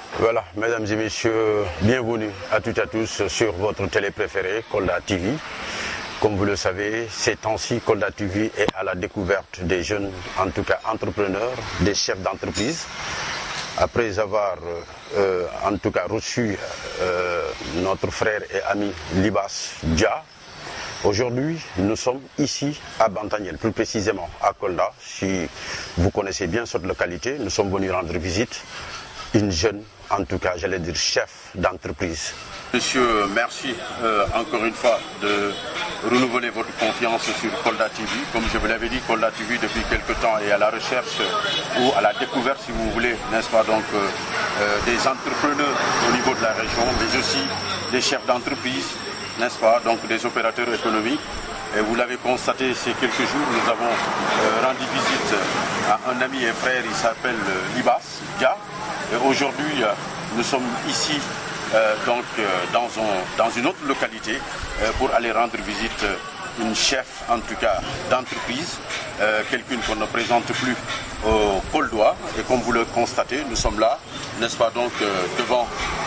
Voilà, mesdames et messieurs, bienvenue à toutes et à tous sur votre télé préférée, Kolda TV. Comme vous le savez, ces temps-ci, Kolda TV est à la découverte des jeunes, en tout cas entrepreneurs, des chefs d'entreprise. Après avoir en tout cas reçu notre frère et ami Libas Dia, aujourd'hui nous sommes ici à Bantagnel, plus précisément à Kolda. Si vous connaissez bien cette localité, nous sommes venus rendre visite une jeune, en tout cas j'allais dire chef d'entreprise. Monsieur, merci encore une fois de renouveler votre confiance sur Kolda TV. Comme je vous l'avais dit, Kolda TV depuis quelque temps est à la recherche ou à la découverte, si vous voulez, n'est-ce pas, donc des entrepreneurs au niveau de la région, mais aussi des chefs d'entreprise, n'est-ce pas, donc des opérateurs économiques. Et vous l'avez constaté ces quelques jours, nous avons rendu visite à un ami et frère, il s'appelle Libas Dia. Et aujourd'hui, nous sommes ici dans une autre localité pour aller rendre visite une chef en tout cas d'entreprise, quelqu'un qu'on ne présente plus au Koldois. Et comme vous le constatez, nous sommes là, n'est-ce pas, donc devant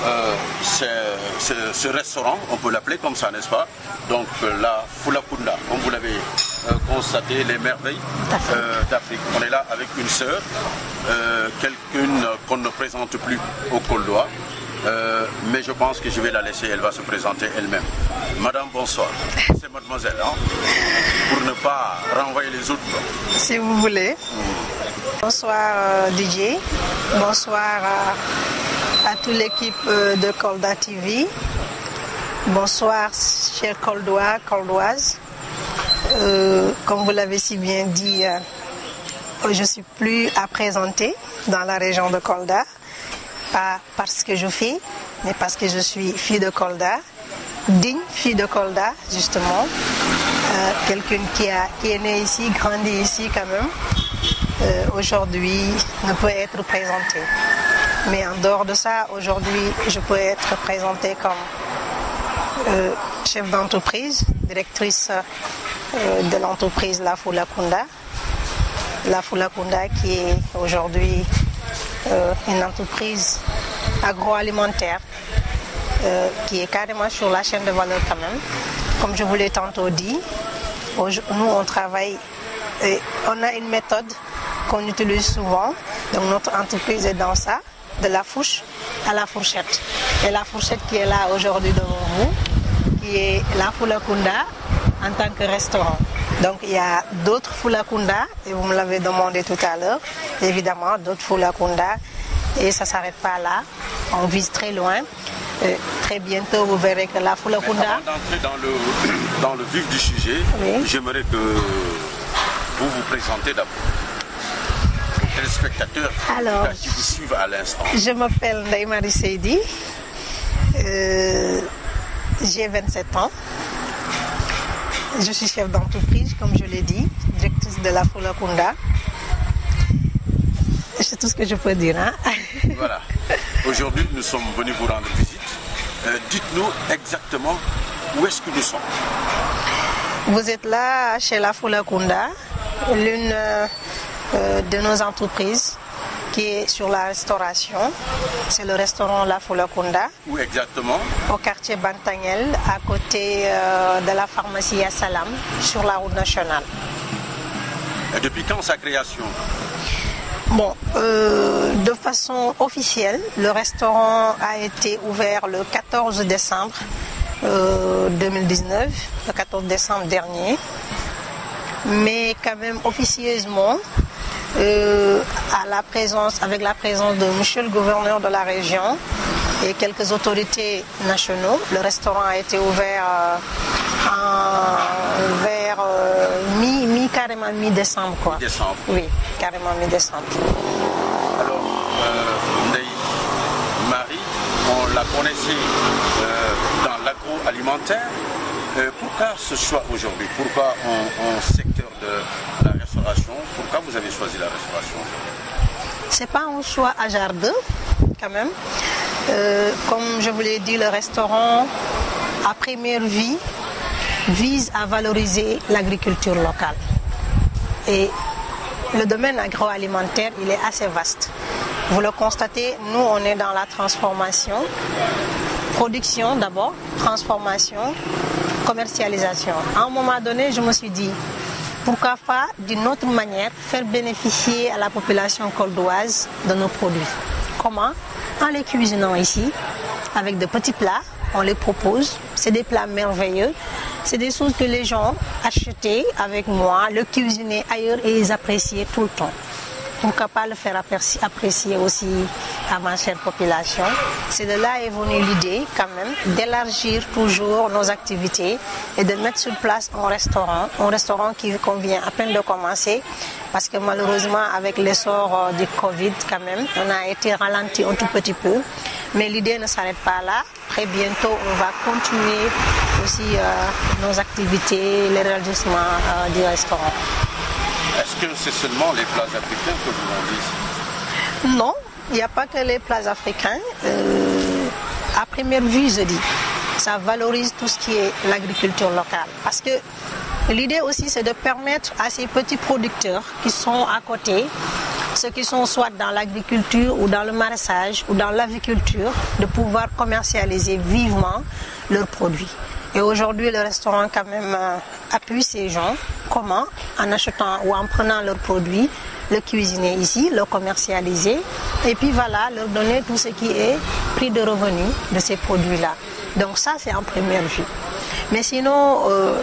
ce restaurant, on peut l'appeler comme ça, n'est-ce pas, donc la Fulakunda, comme vous l'avez constaté, les merveilles d'Afrique. On est là avec une sœur, quelqu'un qu'on ne présente plus au Koldois. Mais je pense que je vais la laisser, elle va se présenter elle-même. Madame, bonsoir. C'est mademoiselle, hein, pour ne pas renvoyer les autres. Si vous voulez. Bonsoir DJ. Bonsoir à toute l'équipe de Kolda TV. Bonsoir chers Koldois, Koldoises. Comme vous l'avez si bien dit, je ne suis plus à présenter dans la région de Kolda. Pas parce que je fais, mais parce que je suis fille de Kolda, digne fille de Kolda, justement. Quelqu'un qui est né ici, grandi ici quand même, aujourd'hui ne peut être présenté. Mais en dehors de ça, aujourd'hui, je peux être présentée comme chef d'entreprise, directrice de l'entreprise La Fulakunda. La Fulakunda qui est aujourd'hui une entreprise agroalimentaire qui est carrément sur la chaîne de valeur quand même. Comme je vous l'ai tantôt dit, nous on travaille, on a une méthode qu'on utilise souvent. Donc notre entreprise est dans ça, de la fourche à la fourchette. Et la fourchette qui est là aujourd'hui devant vous, qui est la Fulakunda en tant que restaurant. Donc il y a d'autres Fulakunda, et vous me l'avez demandé tout à l'heure, évidemment d'autres Fulakunda, et ça ne s'arrête pas là, on vise très loin. Très bientôt vous verrez que la Fulakunda... Avant d'entrer dans le vif du sujet, oui, j'aimerais que vous vous présentez d'abord aux téléspectateurs qui vous suivent à l'instant. Je m'appelle Ndeye Marie Seydi, j'ai 27 ans. Je suis chef d'entreprise, comme je l'ai dit, directrice de la Fulakunda. C'est tout ce que je peux dire. Hein? Voilà. Aujourd'hui, nous sommes venus vous rendre visite. Dites-nous exactement où est-ce que nous sommes. Vous êtes là chez la Fulakunda, l'une de nos entreprises qui est sur la restauration. C'est le restaurant La Fulakunda. Où exactement? Au quartier Bantagnel, à côté de la pharmacie Yassalam, sur la route nationale. Et depuis quand sa création? Bon, de façon officielle, le restaurant a été ouvert le 14 décembre 2019, le 14 décembre dernier. Mais quand même officieusement, avec la présence de monsieur le gouverneur de la région et quelques autorités nationaux, le restaurant a été ouvert vers carrément mi-décembre, quoi. Mi-décembre. Oui, carrément mi-décembre. Alors, Ndeye Marie, on la connaissait dans l'agroalimentaire. Pourquoi ce choix aujourd'hui? Pourquoi en secteur de la restauration? Pourquoi vous avez choisi la restauration? C'est pas un choix hasardeux, quand même. Comme je vous l'ai dit, le restaurant, à première vue, vise à valoriser l'agriculture locale. Et le domaine agroalimentaire, il est assez vaste. Vous le constatez, nous on est dans la transformation, production d'abord, transformation, commercialisation. À un moment donné, je me suis dit, pourquoi pas d'une autre manière faire bénéficier à la population coldoise de nos produits. Comment? En les cuisinant ici, avec de petits plats, on les propose. C'est des plats merveilleux. C'est des choses que les gens achetaient avec moi, le cuisiner ailleurs et ils appréciaient tout le temps. Pourquoi pas le faire apprécier aussi à ma chère population. C'est de là est venue l'idée quand même d'élargir toujours nos activités et de mettre sur place un restaurant qui vient à peine de commencer parce que malheureusement avec l'essor du Covid quand même, on a été ralenti un tout petit peu. Mais l'idée ne s'arrête pas là. Très bientôt, on va continuer aussi nos activités, les réagissements du restaurant. Est-ce que c'est seulement les plats africains que vous vendez ici? Non, il n'y a pas que les plats africains. À première vue, je dis, ça valorise tout ce qui est l'agriculture locale. Parce que l'idée aussi, c'est de permettre à ces petits producteurs qui sont à côté, ceux qui sont soit dans l'agriculture ou dans le maraîchage ou dans l'aviculture, de pouvoir commercialiser vivement leurs produits. Et aujourd'hui, le restaurant quand même appuie ces gens. Comment? En achetant ou en prenant leurs produits, le cuisiner ici, le commercialiser et puis voilà, leur donner tout ce qui est prix de revenu de ces produits-là. Donc ça, c'est en première vue. Mais sinon,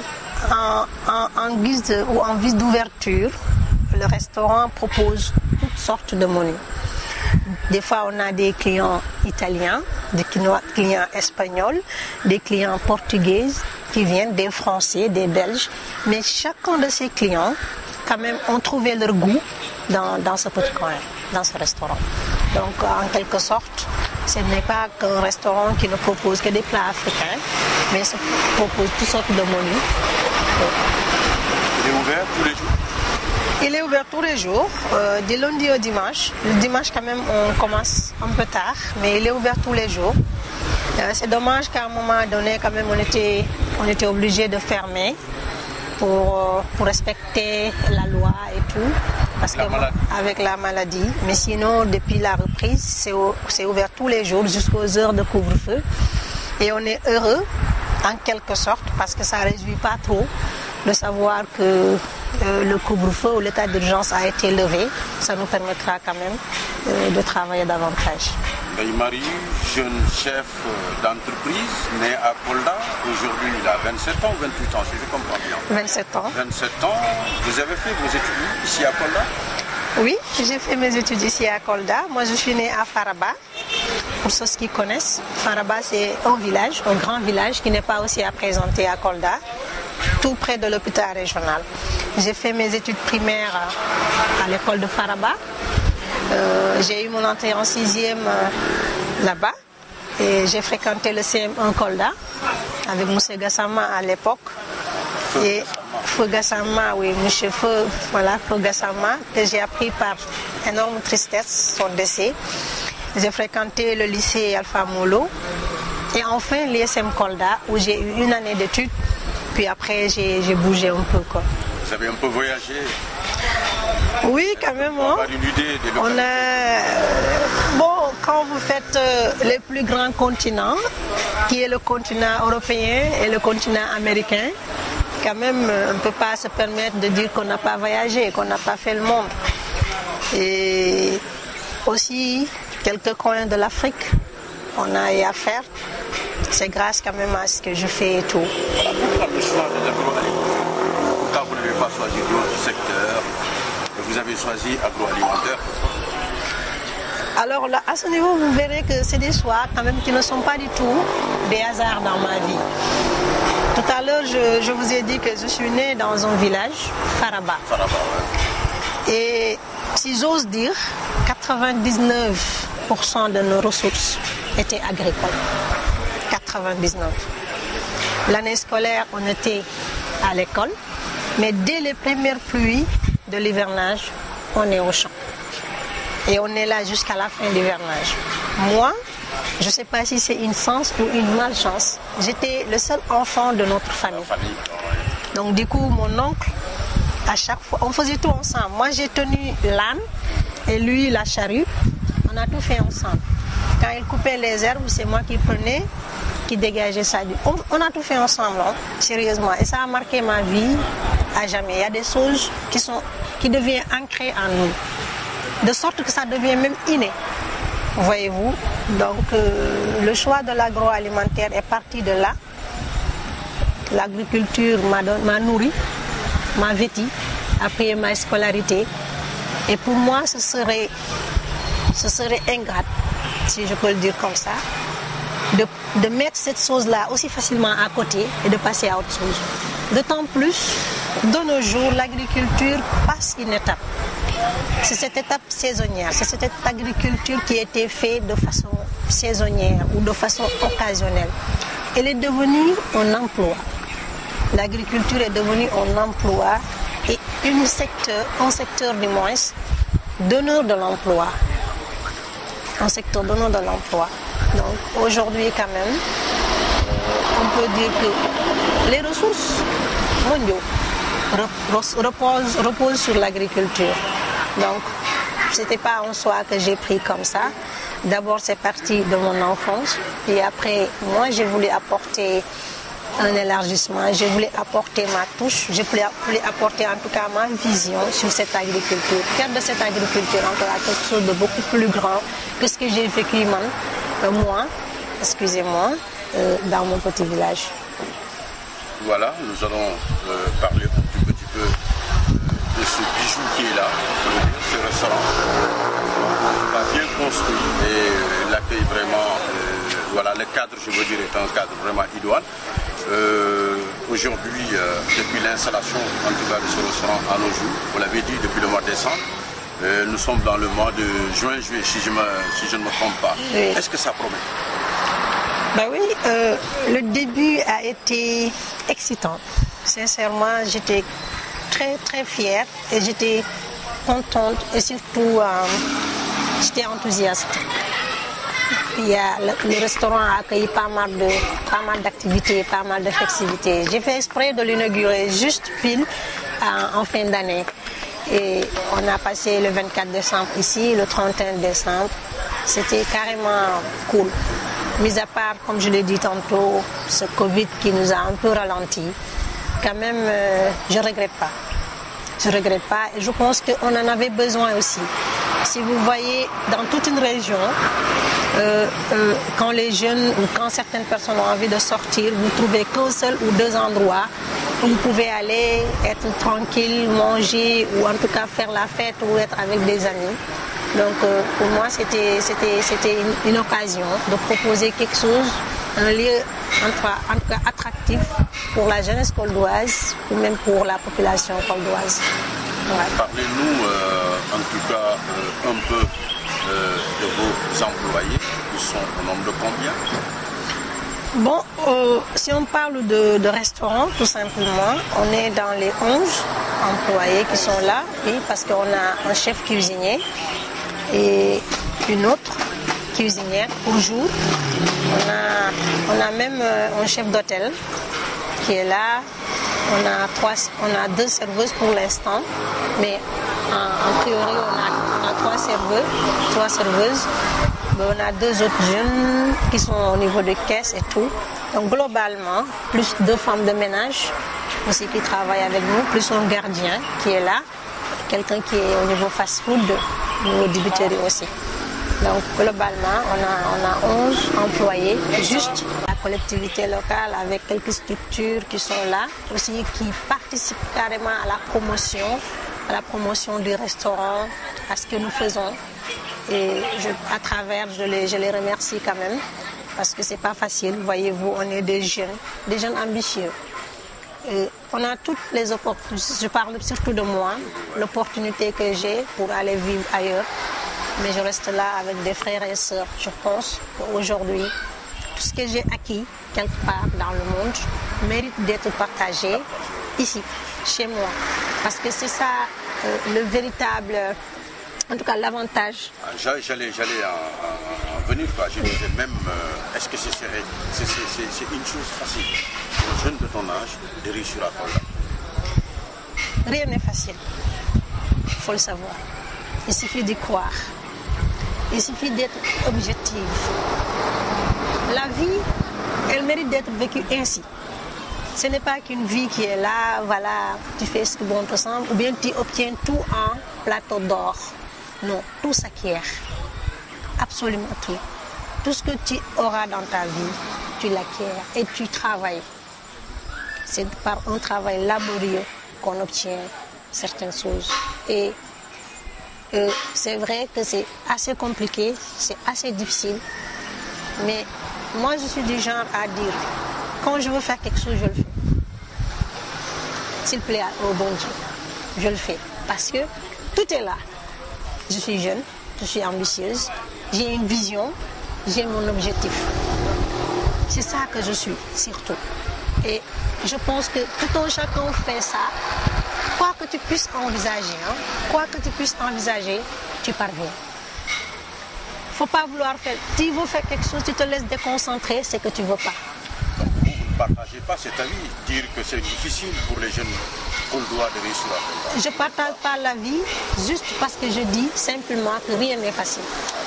en guise ou en guise d'ouverture, le restaurant propose toutes sortes de menus. Des fois, on a des clients italiens, des clients espagnols, des clients portugais qui viennent, des Français, des Belges. Mais chacun de ces clients, quand même, ont trouvé leur goût dans ce petit coin, dans ce restaurant. Donc, en quelque sorte, ce n'est pas qu'un restaurant qui ne propose que des plats africains, mais ça propose toutes sortes de menus. Il est ouvert tous les jours? Il est ouvert tous les jours, du lundi au dimanche. Le dimanche, quand même, on commence un peu tard, mais il est ouvert tous les jours. C'est dommage qu'à un moment donné, quand même, on était obligé de fermer pour respecter la loi et tout, parce que avec la maladie. Mais sinon, depuis la reprise, c'est ouvert tous les jours jusqu'aux heures de couvre-feu. Et on est heureux, en quelque sorte, parce que ça ne réduit pas trop de savoir que le couvre-feu ou l'état d'urgence a été levé. Ça nous permettra quand même de travailler davantage. Marie, jeune chef d'entreprise, né à Kolda. Aujourd'hui, il a 27 ans ou 28 ans, si je comprends bien. 27 ans. 27 ans. Vous avez fait vos études ici à Kolda? Oui, j'ai fait mes études ici à Kolda. Moi, je suis née à Faraba. Pour ceux qui connaissent, Faraba, c'est un village, un grand village qui n'est pas aussi à présenter à Kolda, tout près de l'hôpital régional. J'ai fait mes études primaires à l'école de Faraba. J'ai eu mon entrée en 6e là-bas et j'ai fréquenté le CM1 Kolda avec M. Gassama à l'époque. Et Feu Gassama, oui, M. Feu Gassama, que j'ai appris par énorme tristesse son décès. J'ai fréquenté le lycée Alpha Molo et enfin l'ISM Kolda où j'ai eu une année d'études. Puis après, j'ai bougé un peu, quoi. Vous avez un peu voyagé? Oui, quand même. Hein. Une idée des on a... Bon, quand vous faites les plus grands continents, qui est le continent européen et le continent américain, quand même, on ne peut pas se permettre de dire qu'on n'a pas voyagé, qu'on n'a pas fait le monde. Et aussi, quelques coins de l'Afrique, on a eu à faire. C'est grâce quand même à ce que je fais et tout. Pourquoi le choix de l'agroalimentaire? Pourquoi vous n'avez pas choisi d'autres secteurs et vous avez choisi agroalimentaire? Alors là, à ce niveau, vous verrez que c'est des choix quand même qui ne sont pas du tout des hasards dans ma vie. Tout à l'heure, je vous ai dit que je suis née dans un village, Faraba. Faraba, ouais. Et si j'ose dire, 99% de nos ressources étaient agricoles. 99. L'année scolaire, on était à l'école, mais dès les premières pluies de l'hivernage, on est au champ. Et on est là jusqu'à la fin de l'hivernage. Moi, je ne sais pas si c'est une chance ou une malchance, j'étais le seul enfant de notre famille. Donc du coup, mon oncle, à chaque fois, on faisait tout ensemble. Moi, j'ai tenu l'âne et lui, la charrue. On a tout fait ensemble. Quand il coupait les herbes, c'est moi qui prenais, qui dégageait ça. On a tout fait ensemble, hein, sérieusement. Et ça a marqué ma vie à jamais. Il y a des choses qui deviennent ancrées en nous. De sorte que ça devient même inné. Voyez-vous. Donc, le choix de l'agroalimentaire est parti de là. L'agriculture m'a nourri, m'a vêti, a payé ma scolarité. Et pour moi, ce serait ingrat, si je peux le dire comme ça, de mettre cette chose-là aussi facilement à côté et de passer à autre chose. D'autant plus, de nos jours, l'agriculture passe une étape. C'est cette étape saisonnière, c'est cette agriculture qui a été faite de façon saisonnière ou de façon occasionnelle. Elle est devenue un emploi. L'agriculture est devenue un emploi et un secteur du moins, donneur de l'emploi. Un secteur donneur de l'emploi. Donc aujourd'hui quand même, on peut dire que les ressources mondiales reposent sur l'agriculture. Donc ce n'était pas en soi que j'ai pris comme ça. D'abord c'est parti de mon enfance. Et après, moi j'ai voulu apporter un élargissement, je voulais apporter ma touche, je voulais apporter en tout cas ma vision sur cette agriculture. Faire de cette agriculture en tout cas quelque chose de beaucoup plus grand que ce que j'ai vécu moi, dans mon petit village. Voilà, nous allons parler un petit peu de ce bijou qui est là, ce restaurant. On l'a bien construit et l'accueil vraiment, voilà, le cadre, je veux dire, est un cadre vraiment idoine. Aujourd'hui, depuis l'installation en tout cas de ce restaurant à nos jours, vous l'avez dit, depuis le mois de décembre, nous sommes dans le mois de juin-juillet, si je ne me trompe pas. Oui. Est-ce que ça promet? Ben oui, le début a été excitant. Sincèrement, j'étais très très fière et j'étais contente et surtout j'étais enthousiaste. Le restaurant a accueilli pas mal d'activités, pas mal de festivités. J'ai fait exprès de l'inaugurer juste pile en fin d'année. Et on a passé le 24 décembre ici, le 31 décembre. C'était carrément cool. Mis à part, comme je l'ai dit tantôt, ce Covid qui nous a un peu ralenti, quand même, je ne regrette pas. Je ne regrette pas et je pense qu'on en avait besoin aussi. Si vous voyez dans toute une région, quand les jeunes ou quand certaines personnes ont envie de sortir, vous ne trouvez qu'un seul ou deux endroits où vous pouvez aller être tranquille, manger ou en tout cas faire la fête ou être avec des amis. Donc pour moi c'était une occasion de proposer quelque chose, un lieu en tout cas attractif pour la jeunesse coldoise ou même pour la population coldoise. Ouais. Parlez-nous en tout cas un peu de vos employés, ils sont au nombre de combien? Bon, si on parle de restaurant, tout simplement, on est dans les 11 employés qui sont là, oui, parce qu'on a un chef cuisinier et une autre cuisinière pour jour. On a même un chef d'hôtel qui est là. On a 2 serveuses pour l'instant, mais en théorie on a 3 serveuses. Mais on a 2 autres jeunes qui sont au niveau de caisse et tout. Donc globalement, plus 2 femmes de ménage aussi qui travaillent avec nous, plus un gardien qui est là, quelqu'un qui est au niveau fast-food, au niveau débiterie aussi. Donc globalement, on a 11 employés, juste la collectivité locale avec quelques structures qui sont là, aussi qui participent carrément à la promotion du restaurant, à ce que nous faisons. Et à travers, je les remercie quand même, parce que c'est pas facile. Voyez-vous, on est des jeunes ambitieux. Et on a toutes les opportunités, je parle surtout de moi, l'opportunité que j'ai pour aller vivre ailleurs. Mais je reste là avec des frères et sœurs. Je pense qu'aujourd'hui, tout ce que j'ai acquis quelque part dans le monde mérite d'être partagé ici, chez moi. Parce que c'est ça le véritable, en tout cas l'avantage. J'allais en venir, quoi. Je disais même, est-ce que c'est une chose facile pour un jeune de ton âge de réussir à Kolda? Rien n'est facile, il faut le savoir. Il suffit d'y croire. Il suffit d'être objectif. La vie, elle mérite d'être vécue ainsi. Ce n'est pas qu'une vie qui est là, voilà, tu fais ce que bon te semble, ou bien tu obtiens tout en plateau d'or. Non, tout s'acquiert. Absolument tout. Tout ce que tu auras dans ta vie, tu l'acquiers et tu travailles. C'est par un travail laborieux qu'on obtient certaines choses. Et c'est vrai que c'est assez compliqué, c'est assez difficile. Mais moi, je suis du genre à dire, quand je veux faire quelque chose, je le fais. S'il plaît au bon Dieu, je le fais. Parce que tout est là. Je suis jeune, je suis ambitieuse, j'ai une vision, j'ai mon objectif. C'est ça que je suis, surtout. Et je pense que tout un chacun fait ça. Quoi que tu puisses envisager, tu parviens. Il ne faut pas vouloir faire. Tu veux faire quelque chose, tu te laisses déconcentrer, c'est que tu ne veux pas. Donc vous ne partagez pas cet avis, dire que c'est difficile pour les jeunes Koldois de réussir à faire ça. Je ne partage pas la vie juste parce que je dis simplement que rien n'est facile.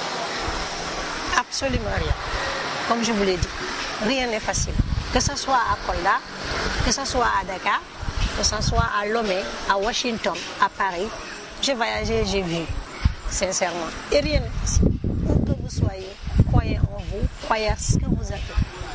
Absolument rien. Comme je vous l'ai dit, rien n'est facile. Que ce soit à Kolda, que ce soit à Dakar, que ce soit à Lomé, à Washington, à Paris, j'ai voyagé, j'ai vu, sincèrement. Et rien n'est facile. Où que vous soyez, croyez en vous, croyez à ce que vous avez.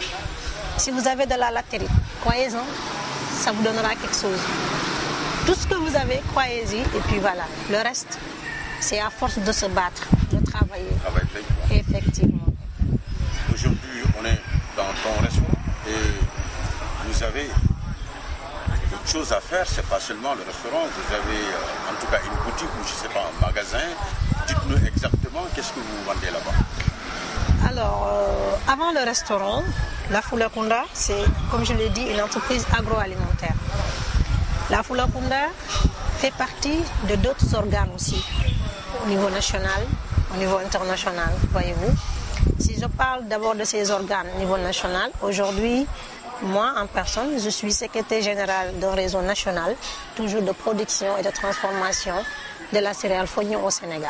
Si vous avez de la latérite, croyez-en, ça vous donnera quelque chose. Tout ce que vous avez, croyez-y, et puis voilà. Le reste, c'est à force de se battre, de travailler. Effectivement. Aujourd'hui, on est dans ton restaurant et vous avez d'autres choses à faire. C'est pas seulement le restaurant, vous avez en tout cas une boutique ou je sais pas, un magasin. Dites-nous exactement qu'est-ce que vous vendez là-bas. Alors, avant le restaurant, la Fulakunda, c'est, comme je l'ai dit, une entreprise agroalimentaire. La Fulakunda fait partie de d'autres organes aussi, au niveau national, au niveau international, voyez-vous. Si je parle d'abord de ces organes au niveau national, aujourd'hui, moi en personne, je suis secrétaire général d'un réseau national, toujours de production et de transformation de la céréale Fognon au Sénégal.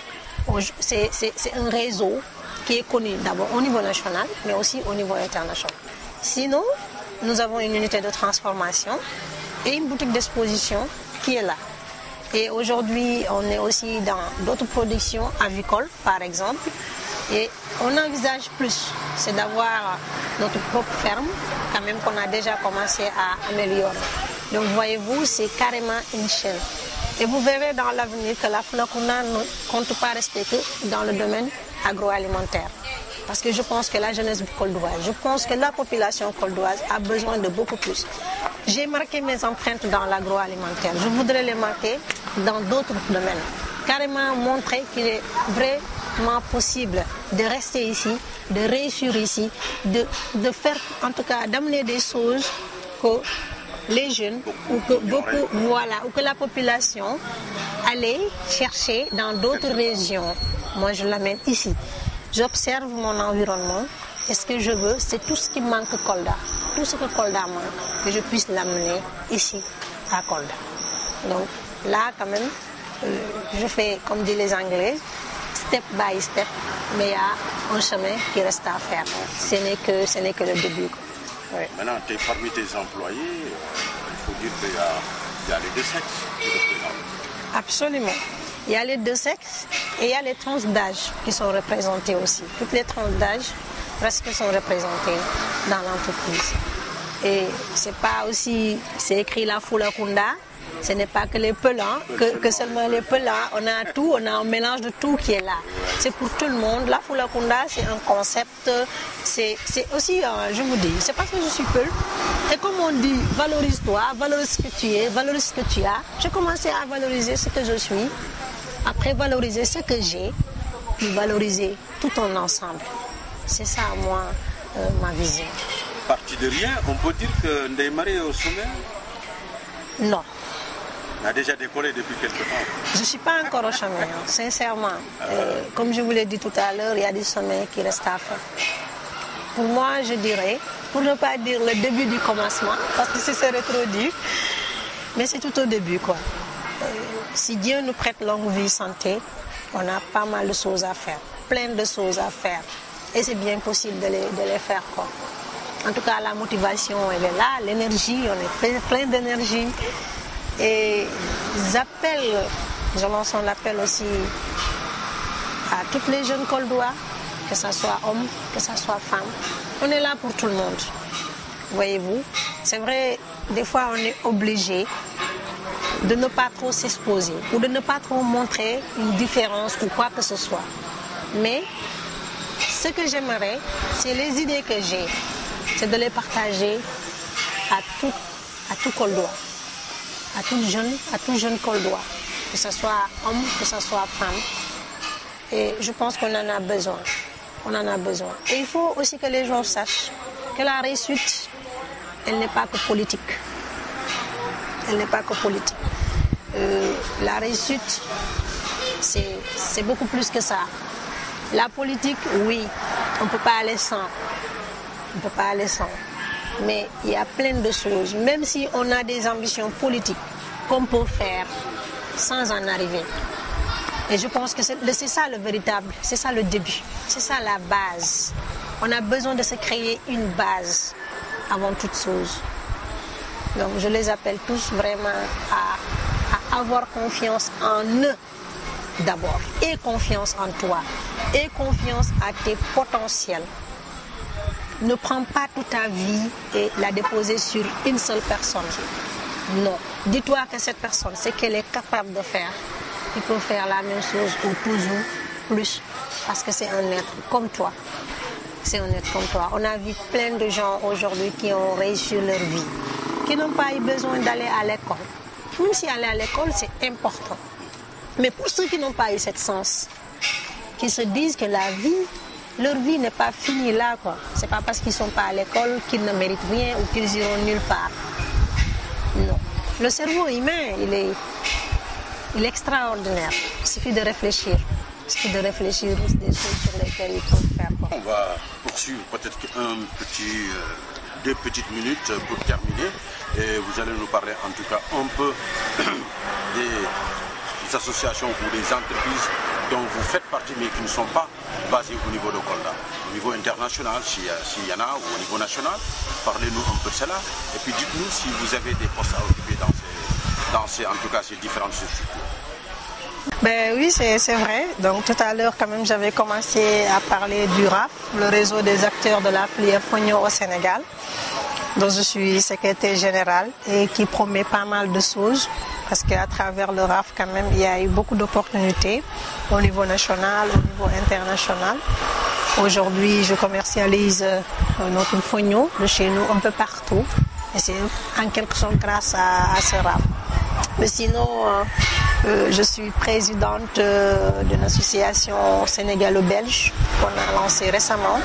C'est un réseau qui est connu d'abord au niveau national, mais aussi au niveau international. Sinon, nous avons une unité de transformation et une boutique d'exposition qui est là. Et aujourd'hui, on est aussi dans d'autres productions avicoles, par exemple. Et on envisage plus, c'est d'avoir notre propre ferme, quand même qu'on a déjà commencé à améliorer. Donc voyez-vous, c'est carrément une chaîne. Et vous verrez dans l'avenir que la Fulakunda ne compte pas rester que dans le domaine agroalimentaire. Parce que je pense que la jeunesse koldoise, je pense que la population koldoise a besoin de beaucoup plus. J'ai marqué mes empreintes dans l'agroalimentaire. Je voudrais les marquer dans d'autres domaines. Carrément montrer qu'il est vraiment possible de rester ici, de réussir ici, de faire, en tout cas, d'amener des choses que les jeunes ou que beaucoup, voilà, ou que la population allait chercher dans d'autres régions. Moi, je l'amène ici. J'observe mon environnement et ce que je veux, c'est tout ce qui manque Kolda. Tout ce que Kolda manque, que je puisse l'amener ici, à Kolda. Donc là, quand même, je fais, comme disent les Anglais, step by step, mais il y a un chemin qui reste à faire. Ce n'est que le début. Oui. Maintenant, parmi tes employés, il faut dire qu'il y a les deux sexes qui représentent. Absolument. Il y a les deux sexes et il y a les tranches d'âge qui sont représentées aussi. Toutes les tranches d'âge presque sont représentées dans l'entreprise. Et c'est pas aussi, c'est écrit la Fulakunda, ce n'est pas que les pelants, que seulement les pelants, on a tout, on a un mélange de tout qui est là. C'est pour tout le monde. La Fulakunda, c'est un concept, c'est aussi, je vous dis, c'est parce que je suis Peul. Et comme on dit, valorise-toi, valorise ce que tu es, valorise ce que tu as. J'ai commencé à valoriser ce que je suis, après valoriser ce que j'ai, puis valoriser tout en ensemble. C'est ça, moi, ma vision. Parti de rien, on peut dire que Ndeye Marie est au sommet? Non. On a déjà décollé depuis quelque temps. Je ne suis pas encore au sommet, sincèrement. Comme je vous l'ai dit tout à l'heure, il y a des sommets qui restent à faire. Pour moi, je dirais, pour ne pas dire le début du commencement, parce que ce serait trop dur, mais c'est tout au début, quoi. Si Dieu nous prête longue vie, santé, on a pas mal de choses à faire. plein de choses à faire. Et c'est bien possible de les faire, quoi. En tout cas, la motivation, elle est là, l'énergie, on est plein d'énergie. Et je lance un appel aussi à toutes les jeunes Koldois, que ce soit hommes, que ce soit femmes. On est là pour tout le monde, voyez-vous. C'est vrai, des fois on est obligé de ne pas trop s'exposer ou de ne pas trop montrer une différence ou quoi que ce soit. Mais ce que j'aimerais, c'est les idées que j'ai, c'est de les partager à tout Koldois, à tout jeune Koldois, que ce soit homme, que ce soit femme. Et je pense qu'on en a besoin. On en a besoin. Et il faut aussi que les gens sachent que la réussite, elle n'est pas que politique. Elle n'est pas que politique. La réussite, c'est beaucoup plus que ça. La politique, oui, on ne peut pas aller sans. On ne peut pas aller sans. Mais il y a plein de choses. Même si on a des ambitions politiques qu'on peut faire sans en arriver. Et je pense que c'est ça le véritable, c'est ça le début, c'est ça la base. On a besoin de se créer une base avant toute chose. Donc je les appelle tous vraiment à avoir confiance en eux d'abord. Et confiance en toi. Et confiance à tes potentiels. Ne prends pas toute ta vie et la déposer sur une seule personne. Non. Dis-toi que cette personne, c'est qu'elle est capable de faire. Il peut faire la même chose ou toujours plus parce que c'est un être comme toi. C'est un être comme toi. On a vu plein de gens aujourd'hui qui ont réussi leur vie, qui n'ont pas eu besoin d'aller à l'école. Même si aller à l'école, c'est important. Mais pour ceux qui n'ont pas eu cette sens, qui se disent que leur vie n'est pas finie là, quoi. C'est pas parce qu'ils ne sont pas à l'école qu'ils ne méritent rien ou qu'ils iront nulle part. Non. Le cerveau humain, il est extraordinaire. Il suffit de réfléchir. Il suffit de réfléchir des choses sur lesquelles il faut faire. Quoi. On va poursuivre peut-être deux petites minutes pour terminer. Et vous allez nous parler en tout cas un peu des associations ou des entreprises dont vous faites partie mais qui ne sont pas basées au niveau de Kolda. Au niveau international, s'il y en a, ou au niveau national, parlez-nous un peu de cela. Et puis dites-nous si vous avez des postes à occuper dans ces différentes structures. Ben oui, c'est vrai. Donc tout à l'heure, quand même, j'avais commencé à parler du RAF, le réseau des acteurs de la filière Fogno au Sénégal, dont je suis secrétaire générale et qui promet pas mal de choses. Parce qu'à travers le RAF, quand même, il y a eu beaucoup d'opportunités au niveau national, au niveau international. Aujourd'hui, je commercialise notre Fogno de chez nous un peu partout. Et c'est en quelque sorte grâce à ce RAF. Mais sinon, je suis présidente d'une association sénégalo-belge qu'on a lancée récemment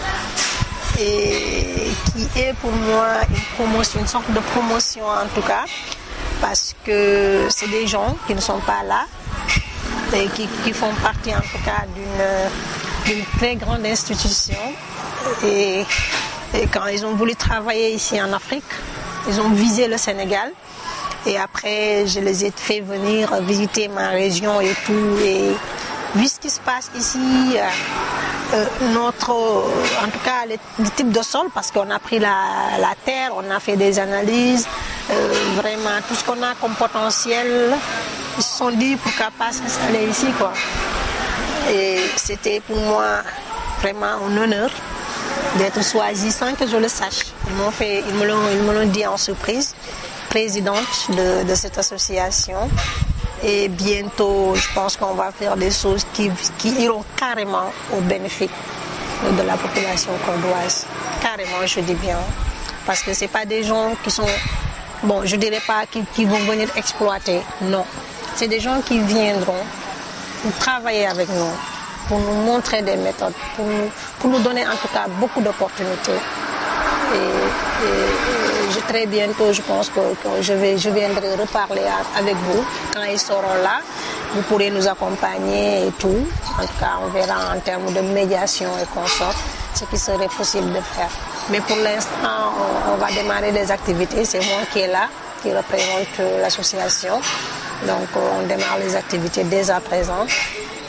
et qui est pour moi une sorte de promotion en tout cas, parce que c'est des gens qui ne sont pas là et qui font partie en tout cas d'une très grande institution. Et quand ils ont voulu travailler ici en Afrique, ils ont visé le Sénégal. Et après, je les ai fait venir visiter ma région et tout. Et vu ce qui se passe ici, en tout cas, le type de sol, parce qu'on a pris la terre, on a fait des analyses, vraiment tout ce qu'on a comme potentiel, ils se sont dit pourquoi pas s'installer ici, quoi. Et c'était pour moi vraiment un honneur d'être choisie sans que je le sache. Ils me l'ont dit en surprise. Présidente de cette association et bientôt je pense qu'on va faire des choses qui iront carrément au bénéfice de la population koldoise. Carrément, je dis bien, parce que c'est pas des gens qui sont, bon, je dirais pas qui vont venir exploiter, non, c'est des gens qui viendront pour travailler avec nous, pour nous montrer des méthodes, pour nous donner en tout cas beaucoup d'opportunités. Et très bientôt, je pense que je viendrai reparler avec vous. Quand ils seront là, vous pourrez nous accompagner et tout. En tout cas, on verra en termes de médiation et consorts ce qui serait possible de faire. Mais pour l'instant, on va démarrer les activités. C'est moi qui est là, qui représente l'association. Donc, on démarre les activités dès à présent.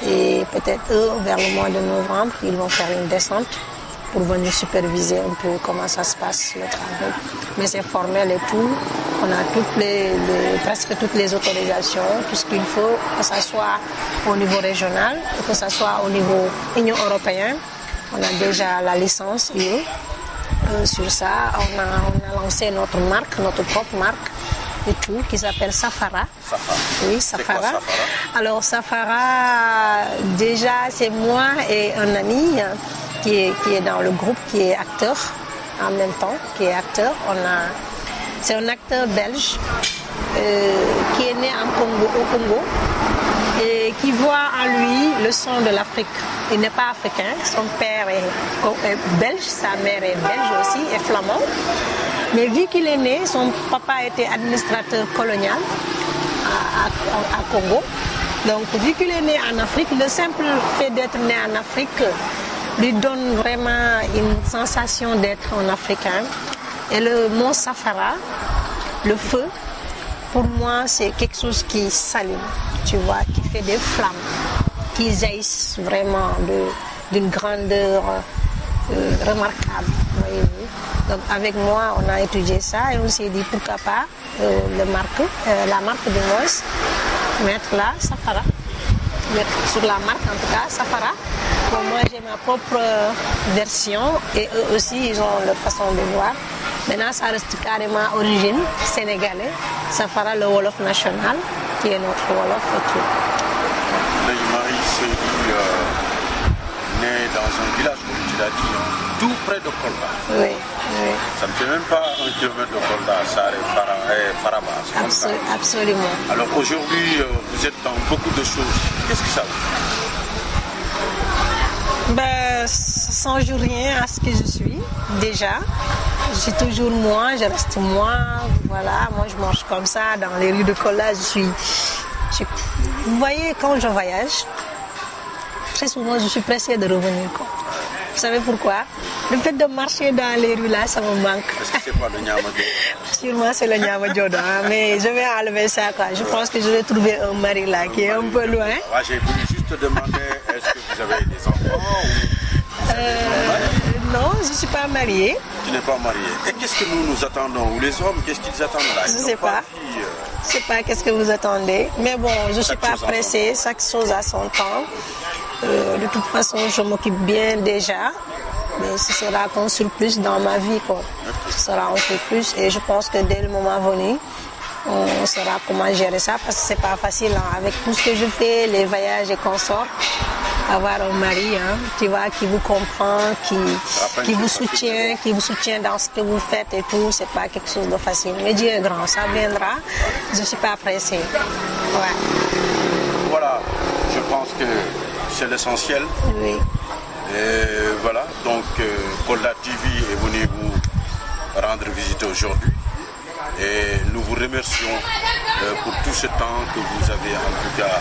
Et peut-être eux, vers le mois de novembre, ils vont faire une descente pour venir superviser un peu comment ça se passe, le travail. Mais c'est formel et tout. On a presque toutes les autorisations, tout ce qu'il faut, que ce soit au niveau régional, que ce soit au niveau Union européenne. On a déjà la licence UE. Sur ça, on a lancé notre marque, notre propre marque et tout, qui s'appelle Safara. Safara. Oui, C'est Safara. quoi, Safara? Alors, Safara, déjà, c'est moi et un ami qui est dans le groupe, qui est acteur en même temps, qui est acteur. C'est un acteur belge qui est né au Congo et qui voit en lui le son de l'Afrique. Il n'est pas africain, son père est belge, sa mère est belge aussi, et flamand. Mais vu qu'il est né, son papa était administrateur colonial à Congo. Donc vu qu'il est né en Afrique, le simple fait d'être né en Afrique lui donne vraiment une sensation d'être un Africain. Et le mot Safara, le feu, pour moi, c'est quelque chose qui s'allume, tu vois, qui fait des flammes, qui jaillissent vraiment d'une grandeur remarquable, voyez-vous. Donc avec moi, on a étudié ça et on s'est dit pourquoi pas la marque du moins, mettre là, Safara. Mettre sur la marque en tout cas, Safara. Bon, moi j'ai ma propre version et eux aussi ils ont leur façon de voir. Maintenant ça reste carrément origine sénégalais. Safara, le Wolof national, qui est notre Wolof et tout. Marie s'est née dans un village, comme tu l'as dit, tout près de Kolda. Oui, oui. Ça ne fait même pas 1 kilomètre de Kolda, ça est Faraba. Absolument. Alors aujourd'hui, vous êtes dans beaucoup de choses. Qu'est-ce que ça vous fait? Ça ne change rien à ce que je suis déjà. Je suis toujours moi, je reste moi. Voilà, moi je mange comme ça dans les rues de Kolda. Vous voyez, quand je voyage, très souvent je suis pressée de revenir. Vous savez pourquoi? Le fait de marcher dans les rues là, ça me manque. Est-ce que c'est pas le Niamadjodo? Sûrement c'est le Niamadjodo, mais je vais enlever ça quoi. Je pense que je vais trouver un mari là qui est un peu loin. Ouais, j'ai voulu juste te demander, est-ce que vous avez des enfants Non, je ne suis pas mariée. Tu n'es pas mariée. Et qu'est-ce que nous attendons? Ou les hommes, qu'est-ce qu'ils attendent là? Je ne sais pas. Je ne sais pas qu'est-ce que vous attendez. Mais bon, je ne suis pas pressée. Chaque chose a son temps. De toute façon, je m'occupe bien déjà. Mais ce sera un surplus dans ma vie, quoi. Ce sera un surplus et je pense que dès le moment venu, on saura comment gérer ça parce que c'est pas facile hein. Avec tout ce que je fais, les voyages et consorts, avoir un mari, hein, tu vois, qui vous comprend, qui vous soutient dans ce que vous faites et tout, c'est pas quelque chose de facile. Mais Dieu est grand, ça viendra. Je suis pas pressée. Ouais. Voilà, je pense que c'est l'essentiel. Oui. Et voilà, donc Kolda TV est venu vous rendre visite aujourd'hui et nous vous remercions pour tout ce temps que vous avez en tout cas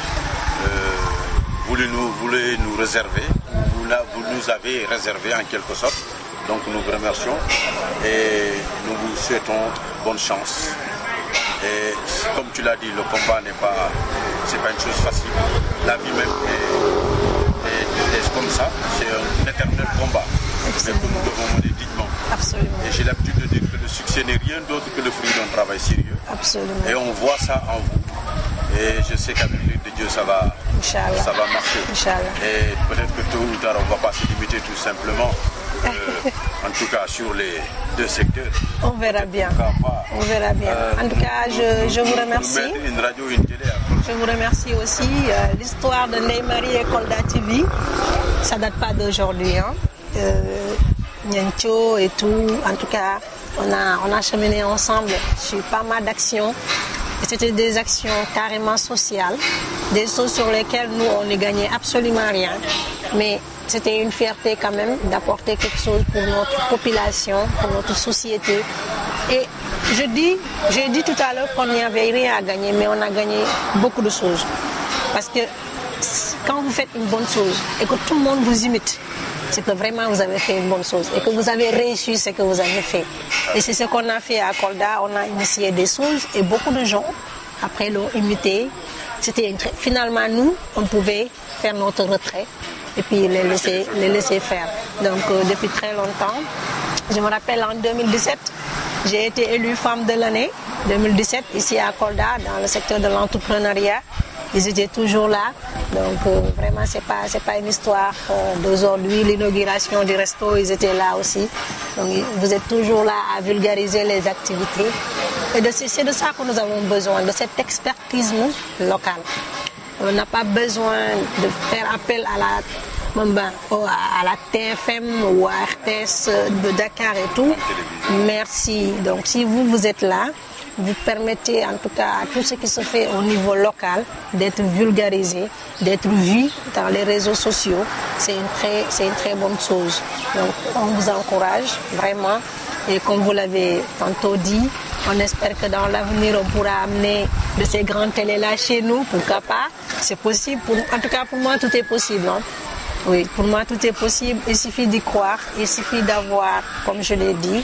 voulu nous réserver, vous nous avez réservé en quelque sorte, donc nous vous remercions et nous vous souhaitons bonne chance. Et comme tu l'as dit, le combat c'est pas une chose facile, la vie même est comme ça, c'est un éternel combat. Absolument. Mais que nous devons mener dignement. Absolument. Et j'ai l'habitude de dire que le succès n'est rien d'autre que le fruit d'un travail sérieux. Absolument. Et on voit ça en vous. Et je sais qu'avec l'aide de Dieu, ça va marcher. Inch'Allah. Et peut-être que tôt ou tard, on ne va pas se limiter tout simplement, en tout cas sur les 2 secteurs. On verra bien. On verra bien. En tout cas, je vous remercie. Une radio, une télé. Je vous remercie aussi. L'histoire de Ndeye Marie et Kolda TV, ça ne date pas d'aujourd'hui. Hein. Niancho et tout. En tout cas, on a cheminé ensemble sur pas mal d'actions. Et c'était des actions carrément sociales, des choses sur lesquelles nous, on ne gagnait absolument rien. Mais c'était une fierté quand même d'apporter quelque chose pour notre population, pour notre société. Et j'ai dit tout à l'heure qu'on n'y avait rien à gagner, mais on a gagné beaucoup de choses. Parce que quand vous faites une bonne chose et que tout le monde vous imite, c'est que vraiment vous avez fait une bonne chose et que vous avez réussi ce que vous avez fait. Et c'est ce qu'on a fait à Kolda, on a initié des choses et beaucoup de gens après l'ont imité. Finalement, nous, on pouvait faire notre retrait et puis les laisser faire. Donc, depuis très longtemps, je me rappelle en 2017, j'ai été élue femme de l'année, 2017, ici à Kolda, dans le secteur de l'entrepreneuriat. Ils étaient toujours là, donc vraiment c'est pas une histoire d'aujourd'hui. L'inauguration du resto, ils étaient là aussi. Donc vous êtes toujours là à vulgariser les activités. Et c'est de ça que nous avons besoin, de cette expertise locale. On n'a pas besoin de faire appel à la TFM ou à RTS de Dakar et tout. Merci. Donc si vous êtes là, vous permettez en tout cas à tout ce qui se fait au niveau local d'être vulgarisé, d'être vu dans les réseaux sociaux. C'est une très bonne chose. Donc on vous encourage vraiment et comme vous l'avez tantôt dit, on espère que dans l'avenir on pourra amener de ces grandes télés-là chez nous, pourquoi pas. C'est possible, en tout cas pour moi tout est possible. Hein? Oui, pour moi tout est possible, il suffit d'y croire, il suffit d'avoir, comme je l'ai dit,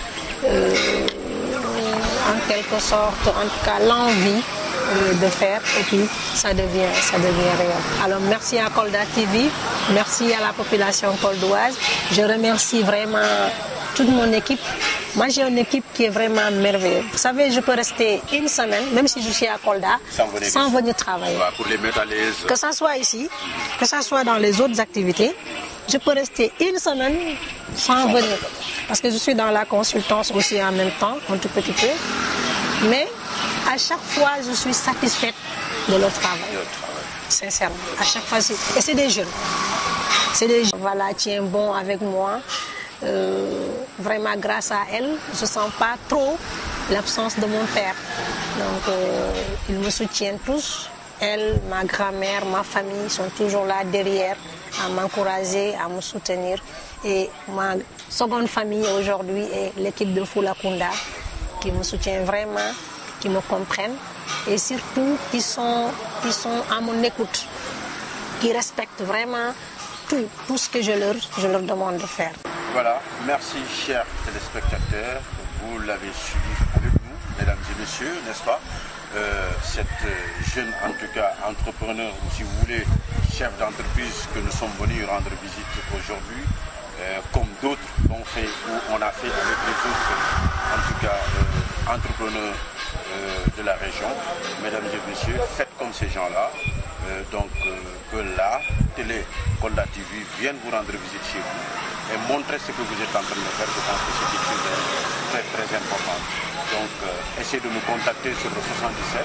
en quelque sorte, en tout cas l'envie de faire et puis ça devient réel. Alors merci à Kolda TV, merci à la population koldoise. Je remercie vraiment toute mon équipe. Moi j'ai une équipe qui est vraiment merveilleuse. Vous savez, je peux rester une semaine, même si je suis à Kolda, sans venir travailler. Pour les mettre à l'aise. Que ça soit ici, que ça soit dans les autres activités, je peux rester une semaine sans venir. Parce que je suis dans la consultance aussi en même temps, un tout petit peu. Mais à chaque fois, je suis satisfaite de leur travail. Sincèrement. À chaque fois, et c'est des jeunes. C'est des jeunes. Voilà, tiens bon avec moi. Vraiment, grâce à elle, je ne sens pas trop l'absence de mon père. Donc, ils me soutiennent tous. Elle, ma grand-mère, ma famille sont toujours là derrière à m'encourager, à me soutenir. Et ma seconde famille aujourd'hui est l'équipe de Fulakunda qui me soutient vraiment, qui me comprennent et surtout qui sont à mon écoute, qui respectent vraiment tout ce que je leur demande de faire. Voilà, merci chers téléspectateurs, vous l'avez suivi avec nous, mesdames et messieurs, n'est-ce pas? Cette jeune, en tout cas, entrepreneur, ou si vous voulez, chef d'entreprise que nous sommes venus rendre visite aujourd'hui, comme d'autres l'ont fait ou on a fait avec les autres, en tout cas, entrepreneurs de la région. Mesdames et messieurs, faites comme ces gens-là. Que la télé Kolda TV vienne vous rendre visite chez vous et montrer ce que vous êtes en train de faire. Je pense que c'est quelque chose de très très important. Donc essayez de nous contacter sur le 77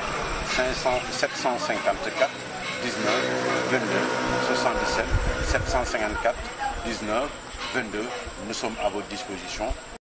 754 19 22 77 754 19 22. Nous sommes à votre disposition.